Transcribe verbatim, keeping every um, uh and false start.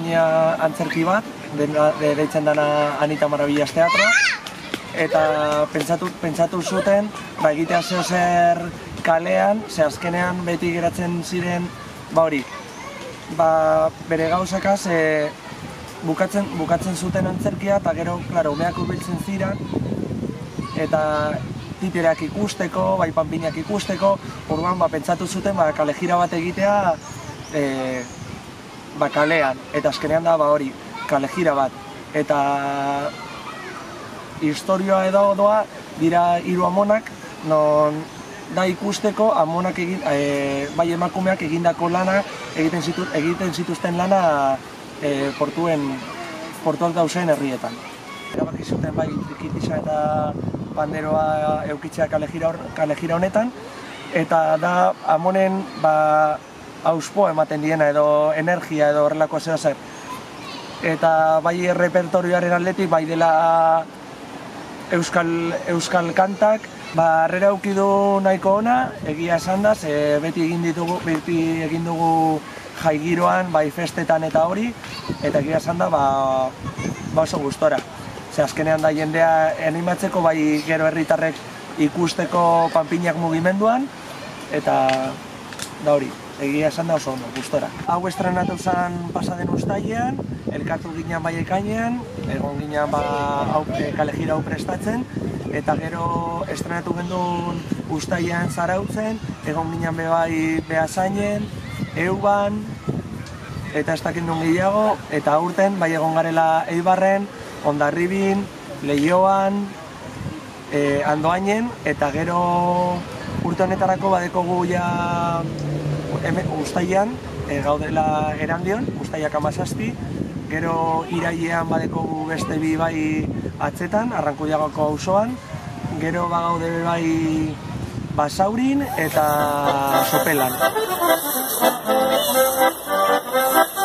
konpainia antzerki bat, deitzen dana Anita Maravillas Teatroa, eta pentsatu, pentsatu zuten, ba, egitea zeo zer kalean, ze azkenean beti geratzen ziren, ba hori, ba, bere gauzakaz, e, bukatzen, bukatzen zuten antzerkia, eta gero, klaro, umeak hurbiltzen ziren, eta titerak ikusteko, bai panpinak ikusteko, orduan ba, pentsatu zuten ba, kale jira bat egitea e, ba, kalean, eta azkenean da ba, hori, kale jira bat. Eta historioa edo doa dira hiru amonak, non da ikusteko amonak egin, e, bai emakumeak egindako lana, egiten, zitu, egiten zituzten lana e, portuen, portuak dauzen herrietan. Erabaki zuten bai trikitisa eta panderoa eukitzea kale jira honetan, eta da amonen ba, auspoa ematen diena edo energia edo horrelako zeo zer. Eta bai errepertorioaren aldetik bai dela euskal, euskal kantak, ba, harrera auki du nahiko ona, egia esan da, ze beti egin ditugu, beti egin dugu jai giroan, bai festetan eta hori, eta egia esan da, ba, ba oso gustora. Ze azkenean da jendea animatzeko, bai gero herritarrek ikusteko panpinak mugimenduan, eta da hori, egia esan da oso ondo, gustora. Hau estrenatu zen pasaden uztailean, elkartu ginen bai ekainean, egon ginen ba, hau, e, kale jira hau prestatzen, eta gero estrenatu gendun uztailean Zarautzen, egon ginen be bai Beasainen, Euban, eta ez dakit nun gehiago, eta aurten bai egon garela Eibarren, Hondarribin, Leioan, e, Andoainen, eta gero urte honetarako badekogu ja uztailean, e, gaudela Erandion, uztailak hamazazpi, gero irailean badekogu beste bi bai atzetan, Arrankudiagoko auzoan, gero bagaude bai Basaurin eta Sopelan.